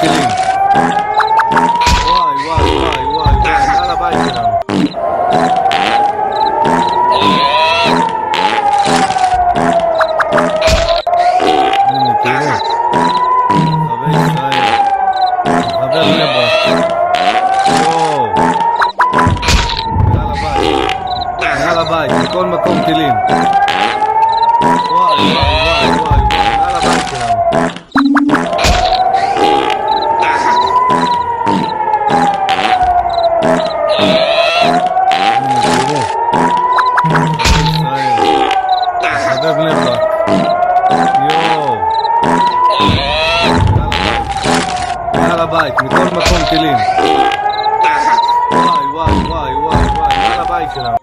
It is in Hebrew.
טילים. וואי וואי וואי וואי וואי, מעל הבית שלנו. הנה תראו, רחבי ישראל, רחבי בני ברק. יואו, מעל הבית, מכל מקום טילים. וואי וואי וואי וואי, מעל הבית שלנו. רחבי בני ברק. יואו, מעל הבית, מכל מקום טילים. וואי וואי וואי וואי וואי, מעל הבית שלנו.